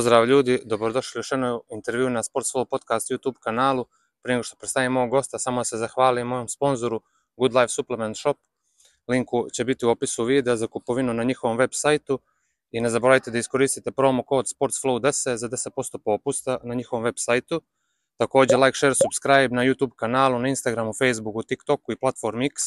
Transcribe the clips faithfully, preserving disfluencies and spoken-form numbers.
Pozdrav ljudi, dobrodošli u još jednu intervju na Sportsful Podcast YouTube kanalu. Prije nego što predstavim mog gosta, samo se zahvalim mojom sponzoru Good Life Supplement Shop. Linku će biti u opisu videa za kupovinu na njihovom web sajtu i ne zaboravite da iskoristite promo kod sportsflow deset za deset posto popusta na njihovom web sajtu. Također like, share, subscribe na YouTube kanalu, na Instagramu, Facebooku, TikToku i platform X.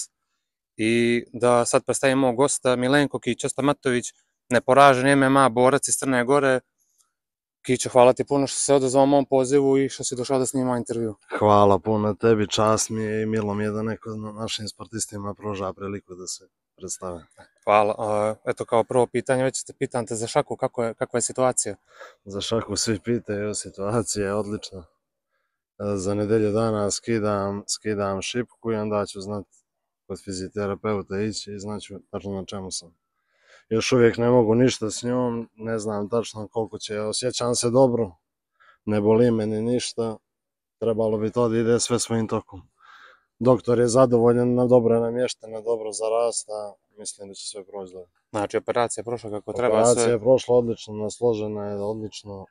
I da sad predstavim mog gosta Milenko Kića-Stamatović, neporažen M M A borac iz Crne Gore. Kićo, hvala ti puno što se odazvao mom pozivu i što si došao da snima intervju. Hvala puno tebi, čast mi je i milo mi je da neko našim sportistima pruža priliku da se predstave. Hvala. Eto, kao prvo pitanje, već te pitam te za šaku, kako je, kakva je situacija? Za šaku svi pitaju, situacija je odlična. Za nedelju dana skidam, skidam šipku i onda ću znati kod fizioterapeuta ići i znaću tačno na čemu sam. Još uvijek ne mogu ništa s njom, ne znam tačno koliko će, osjećam se dobro, ne boli me ni ništa, trebalo bi to da ide sve svojim tokom. Doktor je zadovoljan, dobro je namještena, dobro zarasta, mislim da će sve proći dobro. Znači, operacija je prošla kako treba? Operacija je prošla odlično, nasložena je odlično,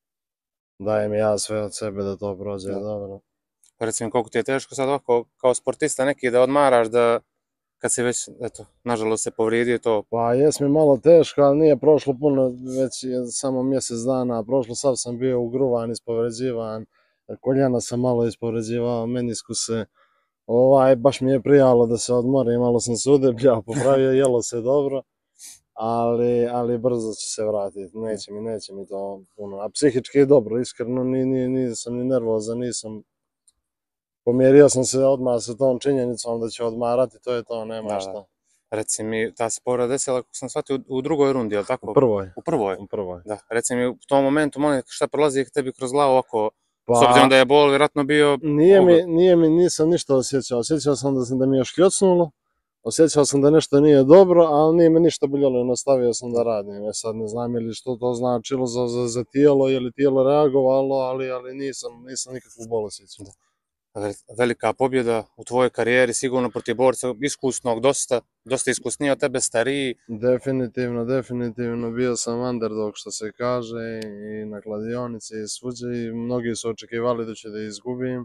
dajem ja sve od sebe da to prođe dobro. Recimo, koliko ti je teško sad ovako kao sportista neki da odmaraš, da kad si već, eto, nažalost se povrijedio to? Pa jes mi malo teško, ali nije prošlo puno, već je samo mjesec dana prošlo, sad sam bio ugruvan, ispovređivan, koljena sam malo ispovređivao, meniskuse, ovaj, baš mi je prijalo da se odmorim, malo sam se udebljao, popravio, jelo se dobro, ali, ali brzo će se vratiti, neće mi, neće mi to puno, a psihički je dobro, iskreno, ni, ni, nisam ni nervozan, nisam. Pomjerio sam se odmah sa tom činjenicom da će odmarati, to je to, nema šta. Reci mi, ta se povreda desila, kako sam shvatio, u drugoj rundi, je li tako? U prvoj. U prvoj? U prvoj. Da, reci mi, u tom momentu, molim, šta prolazi tebi kroz glavu ovako, s obzirom da je bol vjerojatno bio... Nije mi, nije mi, nisam ništa osjećao, osjećao sam da, sam da mi je škljocnulo, osjećao sam da nešto nije dobro, ali nije me ništa boljelo, nastavio sam da radim. Ja sad ne znam ili što to značilo za, za, za tijelo, je li tijelo reagovalo, ali, ali nisam, nisam nikakvu bol osjećao. Velika pobjeda u tvojoj karijeri, sigurno protiv borca iskusnog, dosta, dosta iskusniji od tebe, stariji. Definitivno, definitivno, bio sam underdog što se kaže i na kladionici i svuđe i mnogi su očekivali da ću da izgubim.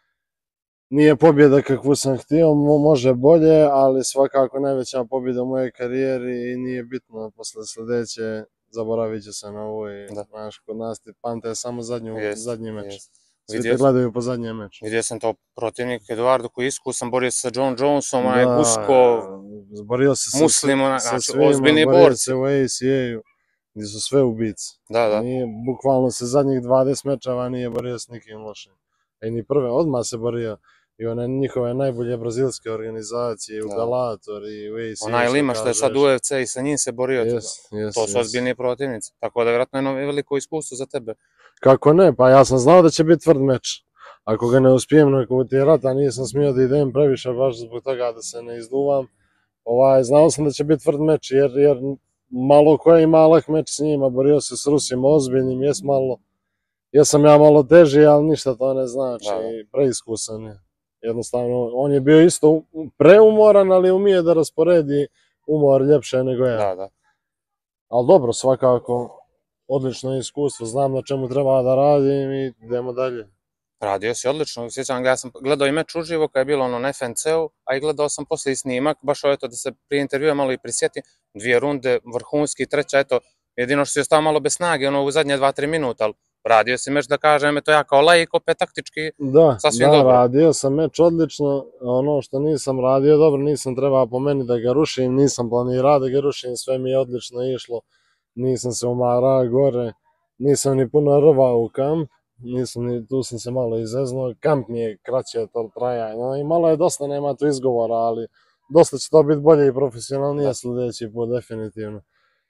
Nije pobjeda kakvu sam htio, može bolje, ali svakako najveća pobjeda u mojoj karijeri i nije bitno, posle sljedeće zaboravit će se na ovo i znaš, kod nas ti pamte samo zadnju, zadnji meč. Jest. Svi te gledaju po zadnjem meču. Vidio sam to protivnik Eduardo koji je iskusan, borio se sa John Jonesom, onaj Busko, borio se Muslim, sa svima, borio se u A C A-u, gdje su sve ubice. Da, da. Nije, bukvalno se zadnjih dvadeset mečeva nije borio s nikim lošim. I ni prve, odmah se borio i one njihove najbolje brazilske organizacije, u Bellator i u A C A. Onaj Lima što je sad u U F C i sa njim se borio, to su ozbiljni protivnici. Tako da vjerojatno je veliko iskustvo za tebe. Kako ne, pa ja sam znao da će biti tvrd meč. Ako ga ne uspijem nakon utjerata, nisam smio da idem previše baš zbog toga da se ne izduvam. Ovaj, znao sam da će biti tvrd meč jer, jer malo ko je ima lak meč s njima, borio se s Rusima ozbiljnim, jes malo. Jesam ja malo teži, ali ništa to ne znači, preiskusan je. Jednostavno, on je bio isto preumoran, ali umije da rasporedi umor ljepše nego ja. Da, da. Ali dobro, svakako. Odlično iskustvo, znam na čemu treba da radim i idemo dalje. Radio si odlično, sjećam ga, ja sam gledao i meč uživo kad je bilo ono na F N C-u, a i gledao sam poslije i snimak, baš ovo eto da se prije intervjua malo i prisjetim, dvije runde, vrhunski, treća, eto, jedino što si ostao malo bez snage, ono u zadnje dva tri minuta, ali radio si meč da kažem, eto ja kao laik, opet taktički, sasvim dobro. Da, radio sam meč odlično, ono što nisam radio dobro, nisam trebao po meni da ga rušim, nisam planirao da ga rušim, sve mi je odlično išlo. Nisam se umarao gore, nisam ni puno rvao u kamp, nisam ni, tu sam se malo izeznuo, kamp mi je kraće to traja, no, i malo je dosta, nema tu izgovora, ali dosta će to biti bolje i profesionalnije sljedeći put, definitivno.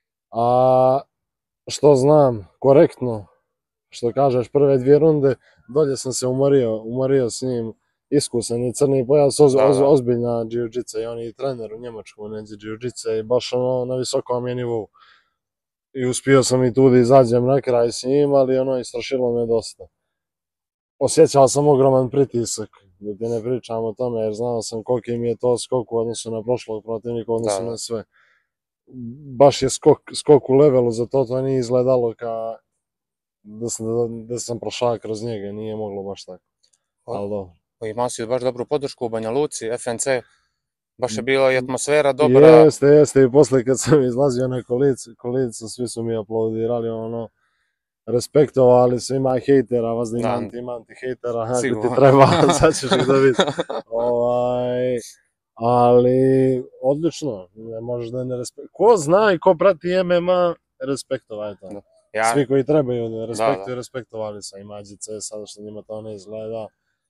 A što znam, korektno, što kažeš, prve dvije runde, dolje sam se umorio, umorio s njim, iskusan je crni pojas, oz, oz, ozbiljna džiu-džica i on je i trener u Njemačku, neđe džiu-džica i baš ono na visokom je nivou. I uspio sam i tu da izađem na kraj s njim, ali ono istrašilo me dosta. Osjećao sam ogroman pritisak, da ti ne pričam o tome, jer znao sam koliki mi je to skok u odnosu na prošlog protivnika, u odnosu na sve. Baš je skok, skok u levelu, za to to nije izgledalo ka da sam, da sam prošao kroz njega, nije moglo baš tako. Ali dobro. Imao si baš dobru podršku u Banja Luci, F N C, baš je bila i atmosfera dobra. Jeste, jeste, i posle kad sam izlazio na kolicu, kolicu svi su mi aplaudirali, ono, respektovali su, ima hejtera, vas da imam ti, imam ti hejtera, ako ti treba, sad ćeš ih da vidiš. Ovaj, ali, odlično, ne možeš da ne respektuje. Ko zna i ko prati M M A, respektovaj to. Svi koji trebaju da respektuju, respektovali su. I Mađice, sada što njima to ne izgleda,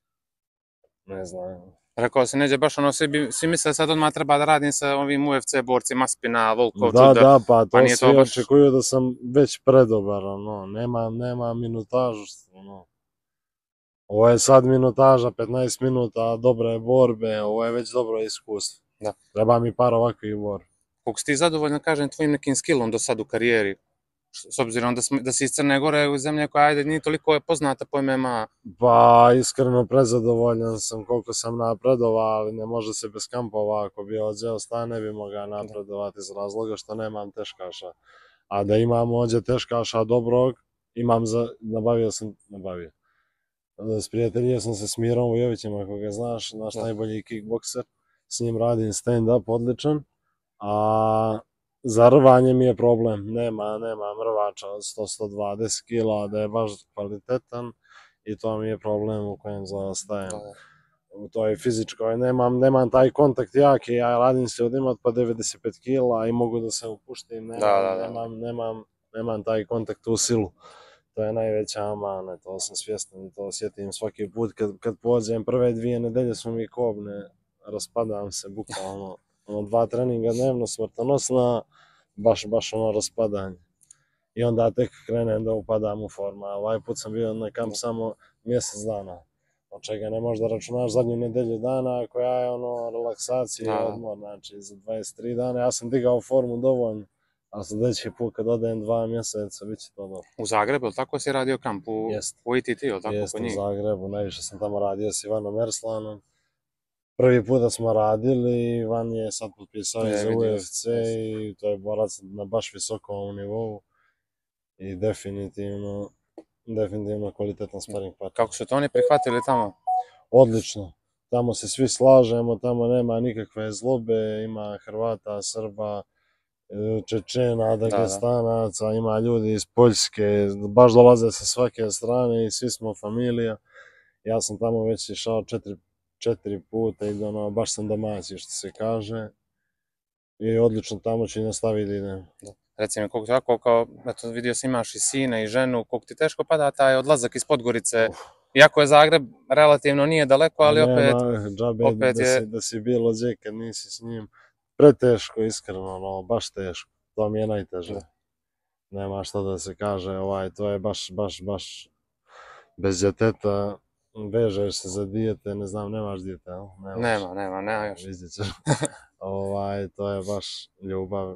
ne znam. Rekao si, neđe baš ono, svi misle sad odmah treba da radim sa ovim U F C borcima, Spina, Volkov, Da, da, pa to svi očekuju da sam već predobar, ono, nema minutažu, ono. Ovo je sad minutaža, petnaest minuta, dobre borbe, ovo je već dobro iskustvo. Treba mi par ovakvih borbe. Koliko si ti zadovoljan, kažem, tvojim nekim skillom do sad u karijeri? S obzirom da si iz Crne Gore, u zemlje koja, ajde, nije toliko poznata po M M A. Pa, iskreno prezadovoljan sam koliko sam napredovao, ali ne može se bez kampova. Ako bi ođeo stan, ne bi mogao napredovati iz razloga što nemam teškaša. A da imam ođe teškaša dobrog, imam za, nabavio sam, nabavio. S prijateljima sam se s Mirom Vujovićem, ako ga znaš, naš najbolji kickbokser. S njim radim stand-up, odličan. A za rvanje mi je problem, nema, nema mrvača od sto do sto dvadeset kila, da je baš kvalitetan i to mi je problem u kojem zaostajem. U toj fizičkoj nemam, nemam taj kontakt jaki, ja radim s ljudima od pa devedeset pet kila i mogu da se upuštim, nemam, nemam, nemam taj kontakt u silu. To je najveća amana, to sam svjestan i to osjetim svaki put kad, kad pođem, prve dvije nedelje su mi kobne, raspadam se bukvalno. Ono, dva treninga dnevno, smrtonosna, baš, baš ono raspadanje. I onda tek krenem da upadam u formu. Ovaj put sam bio na kamp samo mjesec dana. Od čega ne možeš da računaš zadnju nedelju dana koja je ono relaksacija i odmor. Znači za dvadeset tri dana ja sam digao formu dovoljno. A sljedeći put kad odem dva mjeseca bit će to dobro. U Zagrebu, ili tako si radio kamp u I T T, ili tako kod njih? Jeste, u Zagrebu, najviše sam tamo radio s Ivanom Erslanom. Prvi put da smo radili, Ivan je sad potpisao i za U F C i to je borac na baš visokom nivou i definitivno, definitivno kvalitetan sparing partner. Kako su to oni prihvatili tamo? Odlično. Tamo se svi slažemo, tamo nema nikakve zlobe, ima Hrvata, Srba, Čečena, Dagestanaca, ima ljudi iz Poljske, baš dolaze sa svake strane i svi smo familija. Ja sam tamo već išao četiri četiri puta i ono, baš sam domaći, što se kaže. I odlično tamo ću i nastaviti da idem. Reci mi, koliko ti ovako, kao, eto, vidio si imaš i sina i ženu, koliko ti teško pada taj odlazak iz Podgorice, iako je Zagreb relativno nije daleko, ali opet... Nema, džabe da si bilo gdje kad nisi s njim. Preteško, iskreno, ono, baš teško. To mi je najteže. Nema što da se kaže, ovaj, to je baš, baš, baš bez djeteta. Vežeš se za dijete, ne znam, nemaš dijete, ali? Nema, nema, nema još. Vidjet ćeš. To je baš ljubav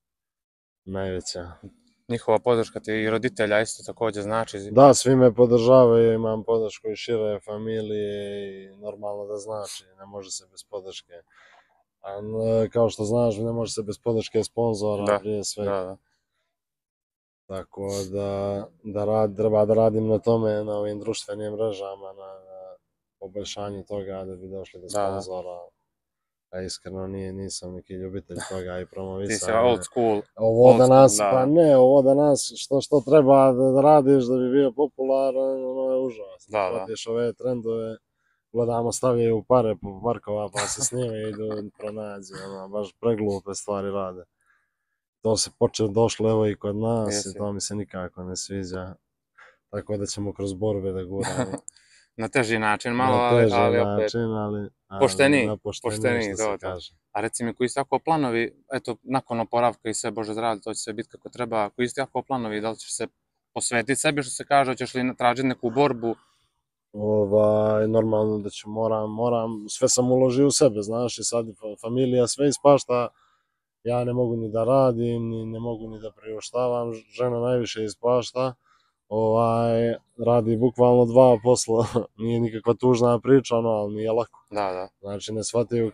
najveća. Njihova podrška ti i roditelja isto također znači? Da, svi me podržavaju, imam podršku i šire familije i normalno da znači, ne može se bez podrške. Kao što znaš, ne može se bez podrške sponzora prije svega. Tako da treba da radim na tome, na ovim društvenim mrežama, na poboljšanju toga da bi došli do sponzora. A iskreno nisam neki ljubitelj toga i promovisanja. Ti si old school. Ovo danas, pa ne, ovo danas što treba da radiš da bi bio popularan, ono je užasno. Pratiš ove trendove, gledamo, stavljaju pare po parkova pa se snime i idu pronađi, baš preglupe stvari rade. To se počeo došlo evo i kod nas i to mi se nikako ne sviđa. Tako da ćemo kroz borbe da guramo. Na teži način malo, ali opet... Na teži način, ali... Pošteniji, pošteniji, dobro. A reci mi, koji su tako planovi, eto, nakon oporavka i sve, Bože zdravlje, to će sve biti kako treba, koji su tako planovi, da li ćeš se posvetiti sebi, što se kaže, hoćeš li tražiti neku borbu? Normalno da ću, moram, moram, sve sam uložio u sebe, znaš, i sad familija sve ispašta. Ja ne mogu ni da radim, ne mogu ni da priuštavam, žena najviše ispašta, radi bukvalno dva posla, nije nikakva tužna priča, ali nije lako. Znači ne shvataju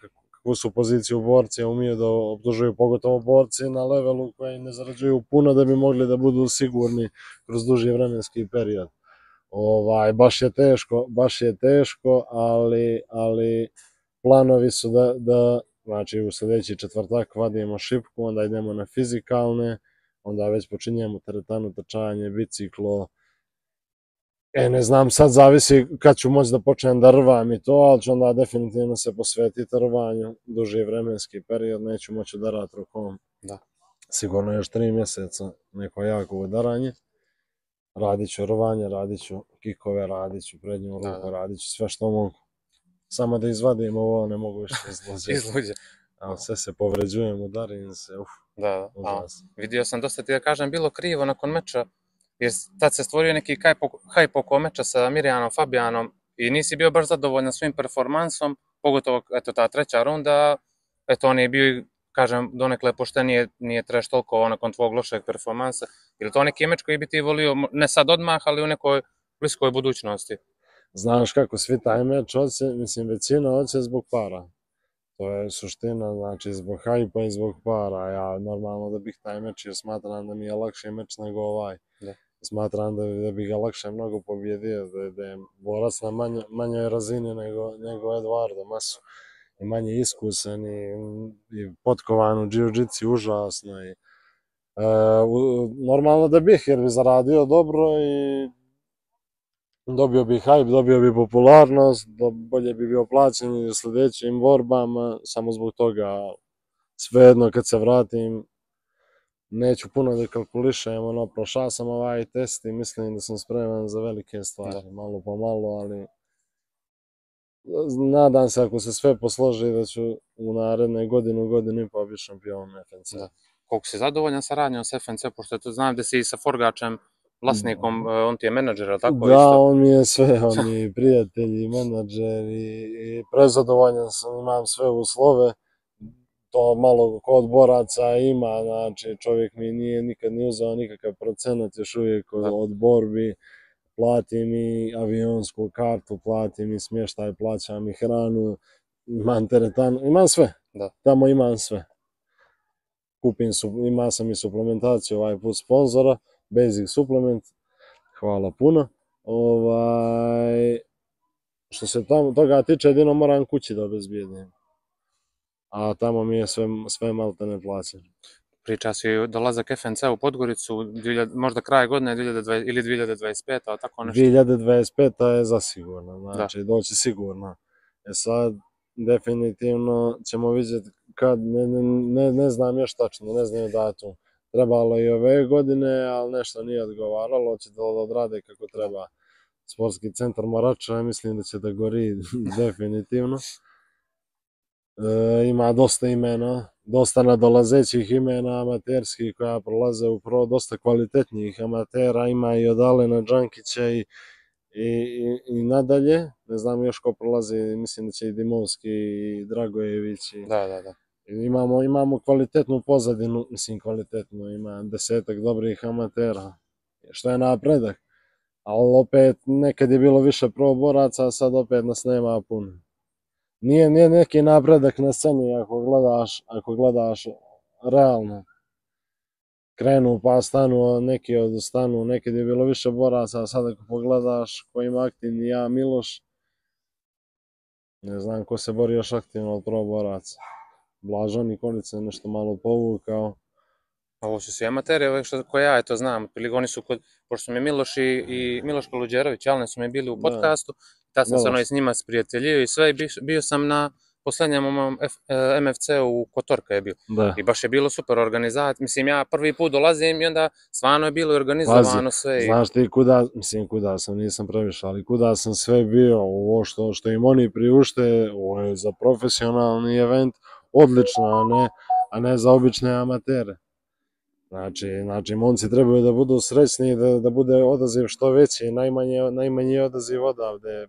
kakvu su poziciju borci, umiju da optužuju pogotovo borci na levelu koji ne zarađuju puno da bi mogli da budu sigurni kroz duži vremenski period. Ovaj, baš je teško, baš je teško, ali, ali planovi su da, da znači u sljedeći četvrtak vadimo šipku, onda idemo na fizikalne, onda već počinjemo teretanu, trčanje, biciklo. E, ne znam, sad zavisi kad ću moći da počnem da rvam i to, ali ću onda definitivno se posvetiti rvanju, duži vremenski period, neću moći udarati rukom. Da. Sigurno još tri mjeseca neko jako udaranje. Radit ću rvanje, radit ću kikove, radit ću prednju ruku, da, da. Radit ću sve što mogu. Samo da izvadim ovo, ne mogu više izluđe. Izluđe. A sve se povređujem, udarim se, uf. Da, da. A, vidio sam dosta ti da kažem bilo krivo nakon meča, jer tad se stvorio neki hajp oko meča sa Mirjanom Fabijanom i nisi bio baš zadovoljan svojim performansom, pogotovo eto ta treća runda, eto on je bio, kažem, donekle poštenije, nije treš toliko nakon tvog lošeg performansa. Je li to neki meč koji bi ti volio, ne sad odmah, ali u nekoj bliskoj budućnosti? Znaš kako svi taj meč hoće, mislim većina hoće zbog para. To je suština, znači zbog hajpa i zbog para. Ja normalno da bih taj meč, jer smatram da mi je lakši meč nego ovaj. Da. Smatram da, da bi ga lakše mnogo pobjedio, da, da je borac na manj, manjoj razini nego, nego Eduardo Masu. I manje iskusan i, i potkovan u jiu-jitsu užasno. I, e, u, normalno da bih, jer bi zaradio dobro i dobio bi hype, dobio bi popularnost, bolje bi bio plaćen u sljedećim borbama, samo zbog toga svejedno kad se vratim neću puno da kalkulišem, ono, prošao sam ovaj test i mislim da sam spreman za velike stvari, malo po malo, ali nadam se ako se sve posloži da ću u naredne godinu, godinu i pa biti šampion F N C. Da. Koliko si zadovoljan saradnjom s F N C, pošto tu znam da si i sa Forgačem, vlasnikom, on ti je menadžer, ali tako da, isto? Da, on mi je sve, on mi je prijatelj i menadžer i, i prezadovoljan sam, imam sve uslove. To malo kod boraca ima, znači čovjek mi nije nikad ni uzeo nikakav procenat još uvijek od, od borbi. Platim i avionsku kartu, platim i smještaj, plaćam i hranu, imam teretanu, imam sve. Da. Tamo imam sve. Kupim, ima sam i suplementaciju ovaj put sponzora, Basic Supplement, hvala puno. Ovaj, što se tamo toga tiče, jedino moram kući da obezbijedim. A tamo mi je sve, sve malte ne plaćeno. Priča si dolazak F N C u Podgoricu, možda kraj godine dvije hiljade dvadeset ili dvije hiljade dvadeset peta, ali tako nešto? dvije hiljade dvadeset peta je zasigurno, znači da. Doći sigurno. E sad, definitivno ćemo vidjeti kad, ne, ne, ne znam još tačno, ne znam datum. Trebalo i ove godine, ali nešto nije odgovaralo, hoće da odrade kako treba. Sportski centar Morača, mislim da će da gori definitivno. E, ima dosta imena, dosta nadolazećih imena amaterskih koja prolaze u pro, dosta kvalitetnijih amatera, ima i od Alena Đankića i, i, i, i nadalje, ne znam još ko prolazi, mislim da će i Dimovski i Dragojević. I, da, da, da. Imamo, imamo kvalitetnu pozadinu, mislim kvalitetnu, ima desetak dobrih amatera, što je napredak, ali opet nekad je bilo više proboraca, a sad opet nas nema puno. Nije, nije neki napredak na sceni ako gledaš, ako gledaš realno. Krenu pa stanu, neki odustanu, nekad je bilo više boraca, a sad ako pogledaš ko ima aktivni, ja Miloš, ne znam ko se bori još aktivno od proboraca. Blažo Nikolica je nešto malo povukao. Ovo su svi amateri, ove što koje ja eto znam, otprilike oni su kod, pošto su mi Miloš i, i Miloš Koluđerović, Alne su mi bili u podcastu, tad sam se ono s njima sprijateljio i sve, bio, bio sam na posljednjem M F C u Kotorka je bio. Da. I baš je bilo super organizat, mislim ja prvi put dolazim i onda stvarno je bilo organizovano sve. I... Znaš ti kuda, mislim kuda sam, nisam previše, ali kuda sam sve bio, ovo što, što im oni priušte, ovo je za profesionalni event, odlično, a ne, a ne za obične amatere. Znači, znači momci trebaju da budu srećni, da, da bude odaziv što veći, najmanje, najmanji odaziv odavde.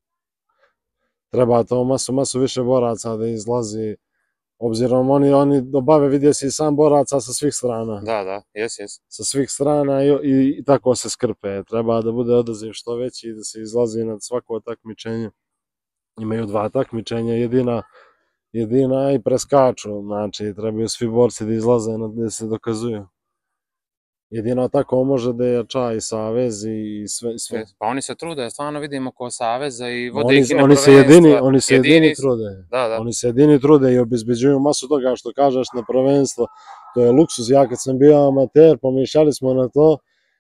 Treba to masu, masu više boraca da izlazi, obzirom oni, oni dobave, vidio si sam boraca sa svih strana. Da, da, jes, jes. Sa svih strana i, i, i tako se skrpe. Treba da bude odaziv što veći i da se izlazi na svako takmičenje. Imaju dva takmičenja, jedina jedina i preskaču, znači trebaju svi borci da izlaze da se dokazuju. Jedino tako može da jača i savez i sve. sve. Pa oni se trude, stvarno vidimo ko saveza i vode Oni, ih i na oni se prvenstva. jedini, oni se jedini, jedini trude. Da, da. Oni se jedini trude i obezbeđuju masu toga što kažeš na prvenstvo. To je luksuz. Ja kad sam bio amater, pomišljali smo na to,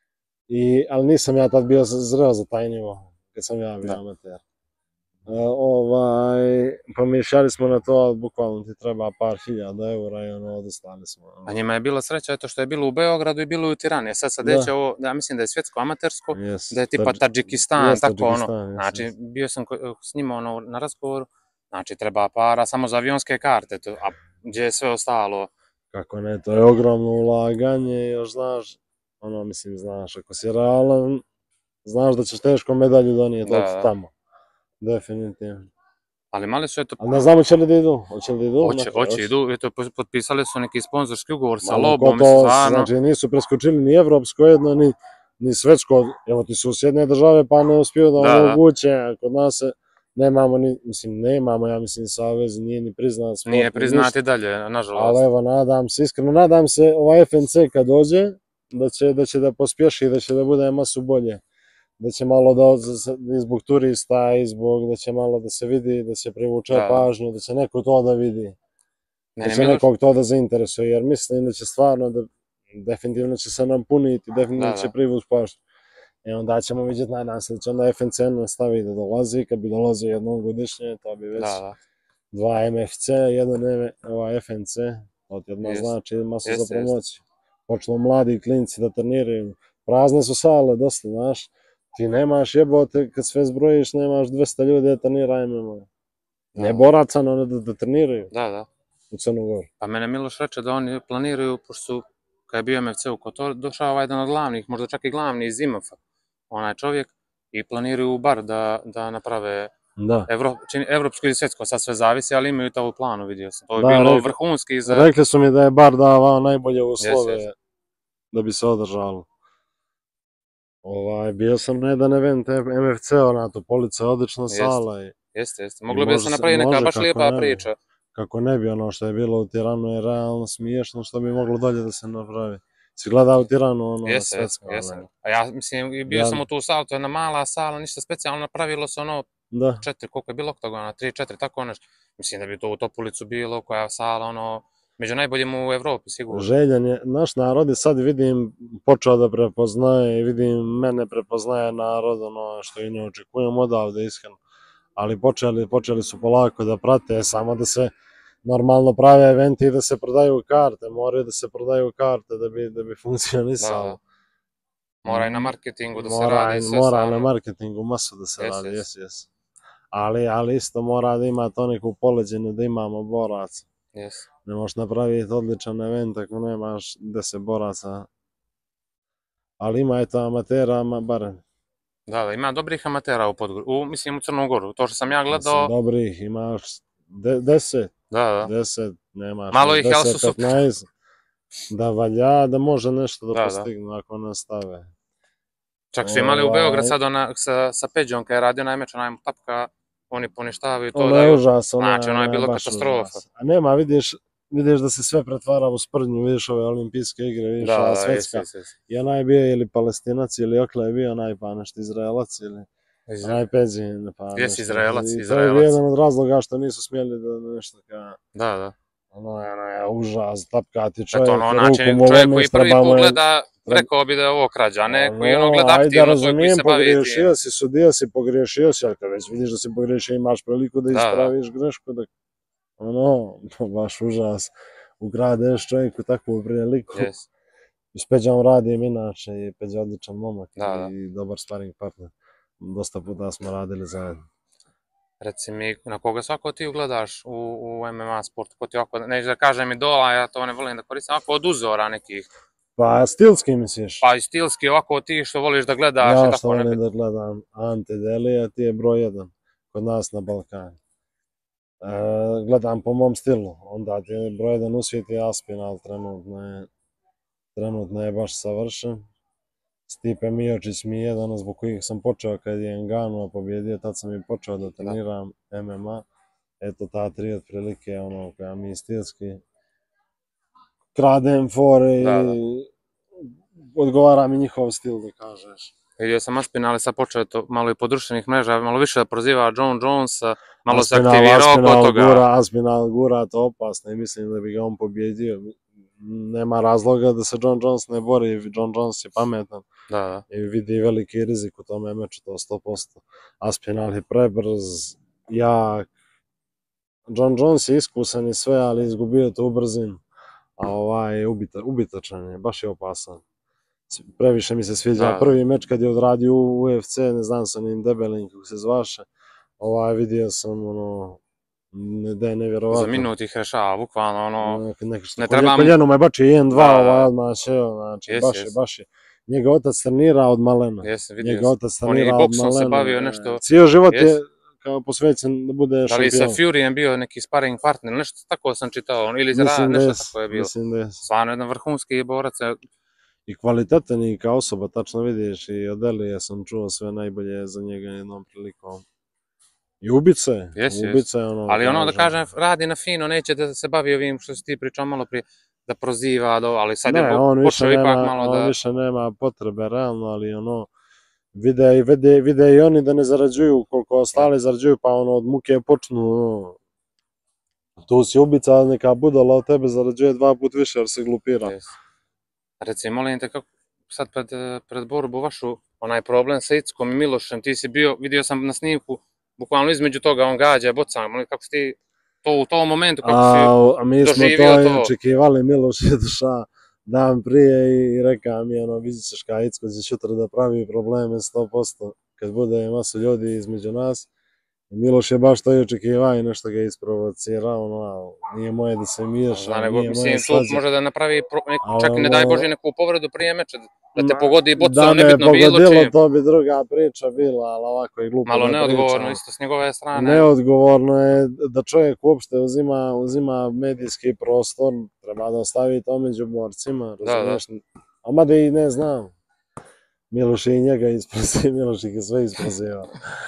i, ali nisam ja tad bio zreo za taj nivo, kad sam ja bio Da. amater. Uh, ovaj, pomišljali smo na to, ali bukvalno ti treba par hiljada eura i ono, odostali smo. A njima je bila sreća eto što je bilo u Beogradu i bilo u Tirani. Sad sad Da. će ovo, ja mislim da je svjetsko amatersko, Yes, da je tipa Tadž- Tadžikistan, yes, tako Tadžikistan, ono. yes, Znači, yes. bio sam ko- s njima ono, na razgovoru, znači treba para samo za avionske karte, to, a gdje je sve ostalo. Kako ne, to je ogromno ulaganje, još znaš, ono, mislim, znaš, ako si realan, znaš da ćeš teško medalju donijeti Da, od da. tamo. Definitivno. Ali mali su eto, Ali ne znamo će li da idu, hoće li da idu? hoće, Dakle, hoće, idu, eto, potpisali su neki sponzorski ugovor sa Malo Lobom, ko mislim, to, stvarno. znači nisu preskočili ni evropsko jedno, ni, ni svetsko, evo ti susjedne države pa ne uspiju da Da, da. omoguće, a kod nas se nemamo ni, mislim, nemamo, ja mislim, savez, nije ni priznat sport. Nije ni priznati ništa. dalje, nažalost. Ali evo, nadam se, iskreno nadam se, ovaj F N C kad dođe, da će da, će da pospješi, da će da bude masu bolje. Da će malo da, i zbog turista, i zbog da će malo da se vidi, da se privuče Da. pažnju, da će neko to da vidi. Da Mene će Miloš, nekog to da zainteresuje, jer mislim da će stvarno da, definitivno će se nam puniti, definitivno Da, će da. privući pažnju. I onda ćemo vidjeti, nadam se da će onda F N C nastavi da dolazi, kad bi dolazio jednom godišnje, to bi već da, da. dva M F C, jedan M- ovaj F N C, to ti odmah Jeste. znači masu za Jeste, jeste. promociju. Počnu mladi klinci da treniraju, prazne su sale dosta, znaš, ti nemaš jebote, kad sve zbrojiš, nemaš dvesta ljudi da trenira M M A. Ne Da. boraca, no da, da treniraju Da, da. u Crnu Goru. Pa mene Miloš reče da oni planiraju, pošto su, kad je bio M F C u Kotor, došao ovaj jedan od glavnih, možda čak i glavni iz I M F-a, onaj čovjek, i planiraju bar da, da naprave Da. Evro, čini, evropsko ili svjetsko, sad sve zavisi, ali imaju to u planu, vidio sam. To je Da, bilo rekli- vrhunski za... Rekli su mi da je bar davao najbolje uslove Jeste, da bi se održalo. Ovaj, bio sam na jedan event M F C, ona to polica, odlična Jeste. sala i Jeste, jeste. Moglo bi da može se se- napravi neka može, baš kako lijepa ne bi. priča. kako ne bi ono što je bilo u Tiranu je realno smiješno što bi moglo dalje da se napravi. Si gledao u Tiranu ono Jeste, svetsko, jeste. ali- A ja, mislim, i bio Ja- sam u tu salu, to je jedna mala sala, ništa specijalno, napravilo se ono Da, četiri, koliko je bilo oktagona, tri, četiri, tako nešto. Mislim da bi to u Topulicu bilo, koja sala, ono, među najboljim u Evropi, sigurno. željan je, naš narod je sad vidim počeo da prepoznaje i vidim mene prepoznaje narod, ono što i ne očekujem odavde iskreno. Ali počeli, počeli su polako da prate, samo da se normalno prave eventi i da se prodaju karte, moraju da se prodaju karte da bi, da bi funkcionisalo. Da, da. Mora i na marketingu da se Mora, radi sve mora stvarno. na marketingu masu da se Jes, radi, jes. jes, jes. Ali, ali isto mora da ima to neku poleđenu, da imamo boraca. Yes. Ne možeš napraviti odličan event ako nemaš deset boraca. Ali ima eto amatera, ma barem. Da, da, ima dobrih amatera u Podgoru, u, mislim u Crnu Goru, to što sam ja Mislim, gledao, dobrih, imaš de, deset, da, da, deset, nemaš Malo ni ih je, ali su deset, super. petnaest, da valja, da može nešto da Da, da. postignu ako nastave. čak su imali u Ovaj- Beograd sad ona, sa, sa Peđom, kad je radio onaj meč, onaj tapka, oni poništavaju to, Ono je daju, užas, ono, znači, ono je bilo baš katastrofa. užas. A nema, vidiš, vidiš da se sve pretvara u sprdnju, vidiš ove olimpijske igre, vidiš da, ova da, svetska. jes, jes, jes. I onaj je bio ili palestinac ili okle je bio onaj pa nešto Izraelac ili Iz- onaj Peđi pa Jes, nešto. Izraelac, I to je Izraelac. bio jedan od razloga što nisu smjeli da nešto ka Da, da. ono je ono je užas, tapkati čovjek, Eto, ono, ruku znači, mu čovjek lome, koji prvi straba mu put je- gleda, treba- rekao bi da je ovo krađa, a ne koji ono Ono, gleda ajde, aktivno, to je koji razumijem, se bavi pogriješio tim. si, sudija si, pogriješio si, ali kad već vidiš da si pogriješio, imaš priliku da Da, da. ispraviš grešku, da, ono, baš užas, ukradeš čovjeku takvu priliku. Jes. I s Peđom radim inače, i Peđa je odličan momak Da, da. i dobar sparing partner. Dosta puta smo radili zajedno. Reci mi, na koga svako ti ugledaš u, u M M A sportu, ko ti ovako, neću da kažem idola, ja to ne volim da koristim, ovako od uzora nekih, Pa stilski misliš? pa i stilski, ovako ti što voliš da gledaš, i Ja tako što volim nekad. da gledam Ante Delija, ti je broj jedan kod nas na Balkanu. E, gledam po mom stilu, onda ti je broj jedan u svijetu je Aspinall, trenutno je, trenutno je baš savršen. Stipe Miocić mi je jedan zbog kojih sam počeo kad je Ngannou pobjedio, tad sam i počeo da treniram M M A. eto ta tri otprilike, ono, koja mi stilski kradem fore i Da, da. odgovara mi njihov stil, da kažeš. Vidio sam Aspinall sad počeo to malo i po društvenih mreža, malo više da proziva John Jonesa, malo se Aspinall, aktivirao oko Aspinall toga. gura, Aspinall gura to opasno i mislim da bi ga on pobjedio. Nema razloga da se John Jones ne bori, John Jones je pametan Da, da. i vidi veliki rizik u tome meču, to sto posto. Aspinall je prebrz, jak. John Jones je iskusan i sve, ali izgubio to u brzinu. A ovaj je ubita, ubitačan je, baš je opasan. Previše mi se sviđa. Da. Prvi meč kad je odradio u U F C, ne znam sa onim debelim kako se zvaše, ovaj vidio sam ono, da je nevjerovatno. Za minut ih rešava, bukvalno ono, Nek, ne trebam... Koljenom je baš jedan dva, Da, da. ovaj odmah šeo, znači Jes, baš je, jes. baš je. Njega otac trenira od malena. Jesam, vidio Njega sam. otac On je i trenira od boksom se malena. bavio nešto. Cijel život Jes. je kao posvećen da bude Da li sa šampion. Furyjem bio neki sparring partner, nešto tako sam čitao, ili za Mislim da nešto jes, tako je bilo. mislim da jes. Stvarno jedan vrhunski borac. I kvalitetan i kao osoba, tačno vidiš, i od Elije sam čuo sve najbolje za njega jednom prilikom. I ubica je, Jes, jes. ubica je ono... Ali ono da kažem. kažem, radi na fino, neće da se bavi ovim što si ti pričao malo prije, da proziva, da, ali sad Ne, je on više počeo ipak nema, malo on da... više nema potrebe, realno, ali ono, vide, i vide, vide i oni da ne zarađuju koliko ostali zarađuju, pa ono, od muke počnu, ono, tu si ubica, ali neka budala od tebe zarađuje dva put više jer se glupira. Yes. Reci, molim te, kako sad pred, pred borbu vašu, onaj problem sa Ickom i Milošem, ti si bio, vidio sam na snimku, bukvalno između toga, on gađa, boca, molim, kako si ti, to u tom momentu, kako si A, a mi smo doživio to i to? očekivali, Miloš je došao dan prije i rekao mi, ono, vidit ćeš ka Icko će sutra da pravi probleme sto posto kad bude masu ljudi između nas. I Miloš je baš to i očekivao i nešto ga je isprovocirao, ono, nije moje da se miješa, Zna, nego, nije mislim, moje tu svađe. može da napravi, pro, neku, Ali čak i ne daj ovo- Bože neku povredu prije meča, da te Ma, pogodi Da bocom, me nebitno bilo pogodilo, čim. to bi druga priča bila, ali ovako je glupo Malo da neodgovorno pričam. isto s njegove strane. Neodgovorno je da čovjek uopšte uzima, uzima medijski prostor, treba da ostavi to među borcima, Da, da. razumiješ? A mada i ne znam. Miloš je i njega isprosio, Miloš ih je sve isprosio.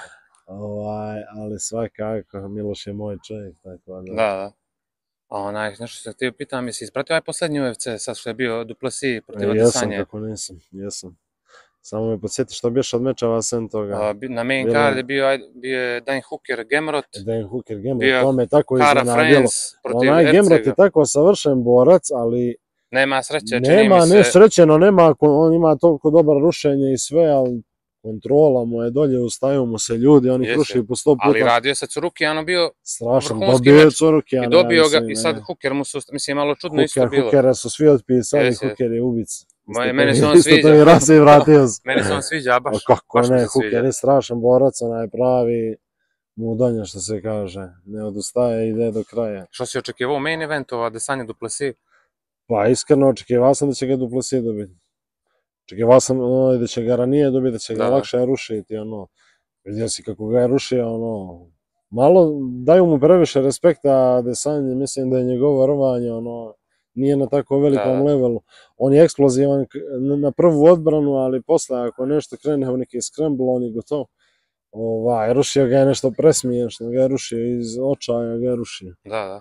Ovaj, ali svakako, Miloš je moj čovjek, tako da. Da, da. A onaj, nešto se htio pitam, jesi ispratio ovaj posljednji U F C, sad što je bio Duplessis protiv E, jesam, Adesanje? kako nisam, jesam. Samo me podsjeti što biješ od mečeva sem toga. A, bi- na main Bilo- card je bio, aj- bio je Dan Hooker, Gemrot, Dan Hooker Gemrot, bio to me tako Kara iznenadilo. France protiv Onaj Gemrot je Ercega. tako savršen borac, ali Nema sreće, čini nema, mi ne se. srećeno, nema, on ima toliko dobro rušenje i sve, ali kontrola mu je dolje, ustaju mu se ljudi, oni Jeste. kruši po sto puta. Ali radio se Curukijano bio Strašno, vrhunski dobio je meč Curukijana. i dobio ja ga mislim, i sad ne. Hooker mu su, mislim, malo čudno isto Hooker, bilo. Hookera su svi otpisali, Jeste. Hooker je ubica. Moje- Isto meni to- se on isto sviđa. to i raz i vratio se. Meni se on sviđa, baš, A kako baš mi ne, se sviđa. Hooker je strašan borac, onaj pravi mudonja što se kaže. Ne odustaje, ide do kraja. Što si očekivao u main eventu, Adesanya Duplessis? Pa iskreno očekivao sam da će ga Duplessis dobiti. Očekivao sam ono, da će ga ranije dobiti, da će ga Da, da. lakše rušiti, ono. Vidio si kako ga je rušio, ono. Malo daju mu previše respekta Adesanya, mislim da je njegovo rvanje, ono, nije na tako velikom Da. levelu. On je eksplozivan k- na- na prvu odbranu, ali posle ako nešto krene u neki scramble, on je gotov. Ovaj, rušio ga je nešto presmiješno, ga je rušio iz očaja, ga je rušio. Da, da.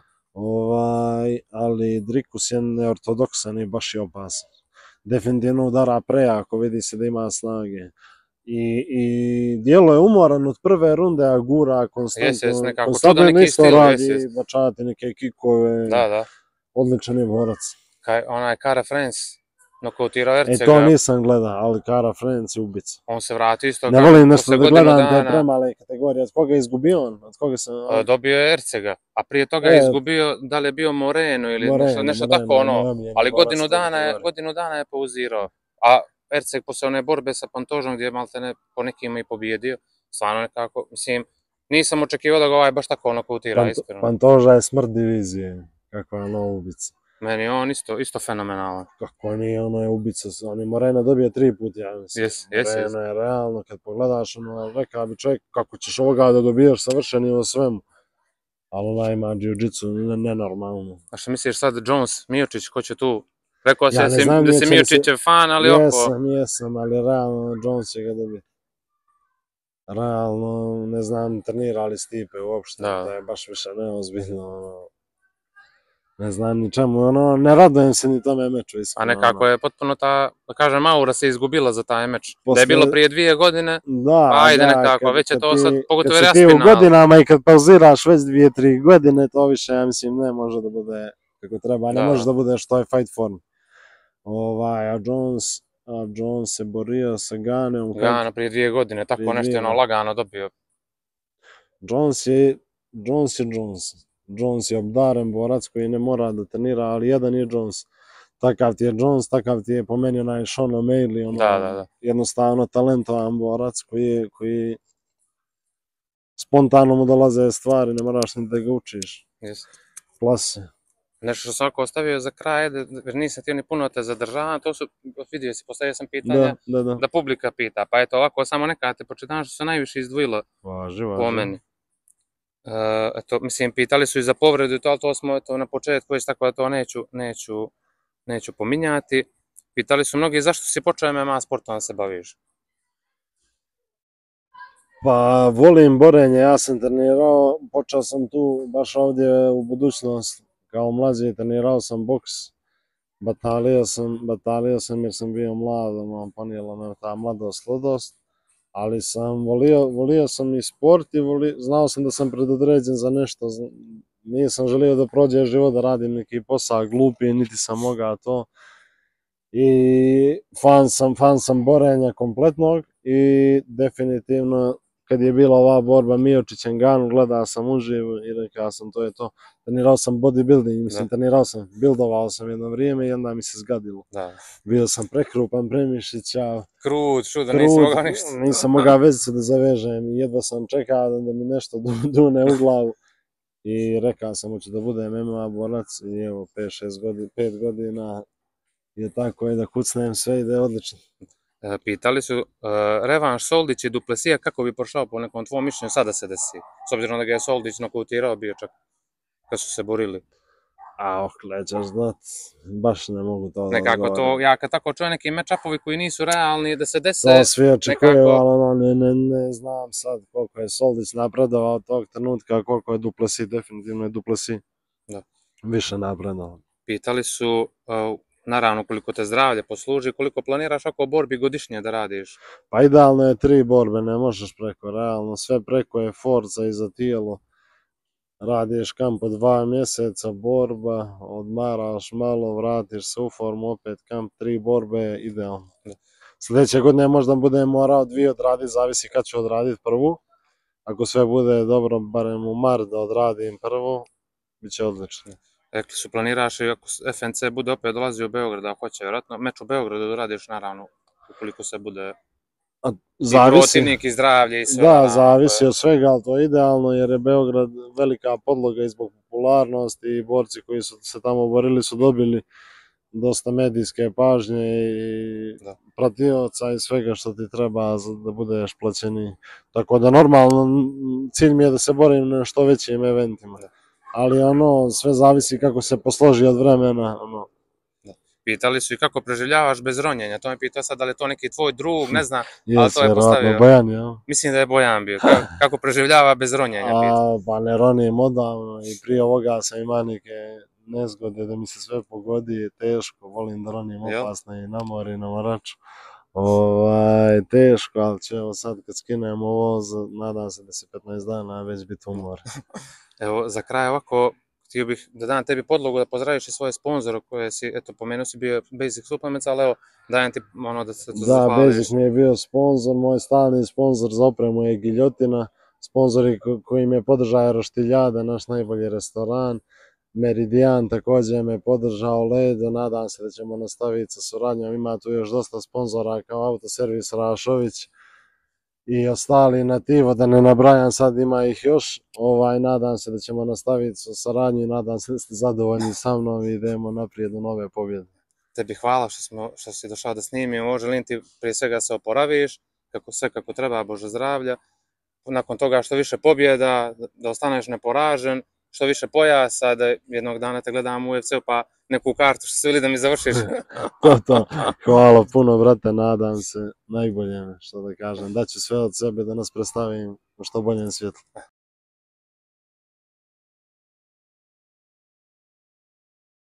Ovaj, ali Drikus je neortodoksan i baš je opasan. Definitivno udara prejako, vidi se da ima snage. I, i dijelo je umoran od prve runde, a gura konstantno. Jes, jes, nekako konstantno čudan neki isto stil, radi, jes, jes. bačati neke kikove. Da, da. Odličan je borac. Kaj, onaj Kara France nokautirao E, Ercega, to nisam gleda, ali Kara France je ubica. on se vratio isto Ne kao volim nešto posle da godinu gledam te dana, premale kategorije. Od koga je izgubio on? Od koga sam... a, dobio je Ercega, a prije toga je E, izgubio, da li je bio Moreno ili nešto, Moreno, nešto Moreno, tako ono, moj omiljeni ali borac godinu te dana je, kategorije. godinu dana je pauzirao, a Erceg posle one borbe sa Pantožom gdje je maltene po nekima i pobjedio, stvarno nekako, mislim, nisam očekivao da ga ovaj baš tako nokautira, Panto- iskreno. Pantoža je smrt divizije. Kakva je ono ubica. Meni je on isto, isto fenomenalan. Kako nije, ono je ubica. On je Moreno dobio tri put, ja mislim. Jes, jes, jes. Moreno je realno, kad pogledaš, ono, rekao bi čovjek, kako ćeš ovoga da dobijaš savršeni u svemu. Ali ona ima jiu-jitsu ne- nenormalno. A što misliš sad Jones, Miocić, ko će tu? Rekao si Ja da ne si, znam da nije si će li Miocićev fan, ali oko, Jesam, jesam, ali realno Jones će ga dobiti. realno, ne znam, trenirali Stipe uopšte, Da. to je baš više neozbiljno, ono, ne znam ni čemu, ono, ne radujem se ni tome meču, A iskreno. nekako ono. je potpuno ta, da kažem, aura se izgubila za taj meč. Da je Posle- bilo prije dvije godine, Da, pa ajde da, nekako, kad- već je kad to ti- sad, pogotovo kad jer si je ti u final. godinama i kad pauziraš već dvije, tri godine, to više, ja mislim, ne može da bude kako treba, ne Da. može da bude što je fight form. Ovaj, a Jones, a Jones se borio sa Ganeom. kad- Gana prije dvije godine, tako Prije nešto je dvije, ono da. lagano dobio. Jones je, Jones je Jones. Jones je obdaren borac koji ne mora da trenira, ali jedan je Jones. Takav ti je Jones, takav ti je po meni onaj Sean O'Malley, ono, Da, da, da. jednostavno talentovan borac koji, je- koji spontano mu dolaze stvari, ne moraš ni da ga učiš. Yes. Klase. Nešto što sam ako ostavio za kraj, da, jer nisam htio ni puno te zadržavam, to su, vidio si, postavio sam pitanja Da, da, da. da publika pita, pa eto ovako samo neka te pročitam što se najviše izdvojilo Važi, po važi. meni. E, eto, mislim, pitali su i za povredu i to, ali to smo eto, na početku već tako da to neću, neću, neću pominjati. Pitali su mnogi zašto si počeo M M A sportom da se baviš? Pa volim borenje, ja sam trenirao, počeo sam tu baš ovdje u budućnost, kao mlađi trenirao sam boks, batalio sam, batalio sam jer sam bio mlad, ono, ponijela me ta mladost, ludost, ali sam volio, volio sam i sport i volio, znao sam da sam predodređen za nešto, zna- nisam želio da prođe život da radim neki posao glupi, niti sam mogao to. I fan sam, fan sam borenja kompletnog i definitivno kad je bila ova borba Mijočić Ngannou, gledao sam uživo i rekao sam to je to. Trenirao sam bodybuilding, mislim, Da. trenirao sam, buildovao sam jedno vrijeme i onda mi se zgadilo. Da. Bio sam prekrupan, premišića, Krut, čudo, krut, nisi mogao ništa. nisam mogao vezicu da zavežem i jedva sam čekao da mi nešto du- dune u glavu. I rekao sam, hoću da budem M M A borac i evo, pet šest godina, pet godina je tako je da kucnem sve ide odlično. E, pitali su e, revanš Soldić i Duplesija, kako bi prošao po nekom tvom mišljenju sada se desi? S obzirom da ga je Soldić nokautirao bio čak kad su se borili. A oh, nećeš znat, baš ne mogu to da Nekako to, odgovorim. ja kad tako čujem neki matchupovi koji nisu realni da se dese, To svi očekuju, nekako- ali ono, ne, ne, ne znam sad koliko je Soldić napredovao od tog trenutka, koliko je Duplessis, definitivno je Duplessis Da. više napredovao. pitali su, e, naravno koliko te zdravlje posluži, koliko planiraš oko borbi godišnje da radiš. Pa idealno je tri borbe, ne možeš preko, realno, sve preko je forca i za tijelo. Radiš kamp po dva mjeseca, borba, odmaraš malo, vratiš se u formu, opet kamp, tri borbe je idealno. Da. Sljedeće godine možda budem morao dvije odraditi, zavisi kad ću odraditi prvu. Ako sve bude dobro, barem u mart da odradim prvu, bit će odlično. Rekli su planiraš i ako F N C bude opet dolazio u Beograd, a hoće vjerojatno meč u Beogradu da radiš naravno ukoliko se bude A, i zavisi, protivnik i zdravlje i sve. da, naravno, zavisi to je- od svega, ali to je idealno jer je Beograd velika podloga i zbog popularnosti i borci koji su se tamo borili su dobili dosta medijske pažnje i Da. pratioca i svega što ti treba za- da budeš plaćeni. Tako da normalno m, cilj mi je da se borim na što većim eventima. Da. Ali ono, sve zavisi kako se posloži od vremena. Ono. Pitali su i kako preživljavaš bez ronjenja, to me pitao sad da li je to neki tvoj drug, ne znam, ali Jes, to je vjerovatno, postavio. Bojan, ja. Mislim da je Bojan bio, kako, kako preživljava bez ronjenja, pitao. A, pa ne ronim odavno i prije ovoga sam imao neke nezgode da mi se sve pogodi, je teško, volim da ronim Jel? opasno i na mori i na moraču. Ovaj, teško, ali ću evo sad kad skinemo voz, nadam se da se petnaest dana već biti u more. Evo, za kraj ovako, htio bih da dam tebi podlogu da pozdraviš i svoje sponzore koje si, eto, pomenuo si bio Basic Supplements, ali evo, dajem ti ono da se to Da, zahvališ. Bezić mi je bio sponsor, moj stalni sponsor za opremu je Giljotina, sponzori ko- koji me podržaju Roštiljada, naš najbolji restoran, Meridian također me podržao, Ledo, nadam se da ćemo nastaviti sa suradnjom, ima tu još dosta sponzora kao Autoservis Rašović i ostali Nativo, da ne nabrajam sad, ima ih još, ovaj, nadam se da ćemo nastaviti sa saradnju i nadam se da ste zadovoljni sa mnom i idemo naprijed do nove pobjede. Tebi hvala što, smo, što si došao da snimimo, želim ti prije svega se oporaviš, kako sve kako treba, Bože zdravlja, nakon toga što više pobjeda, da ostaneš neporažen, što više pojasa, da jednog dana te gledam u U F C-u, pa neku kartu što se vidi da mi završiš. To, to. Hvala puno, brate, nadam se najbolje, što da kažem. Daću sve od sebe da nas predstavim u što boljem svijetlu.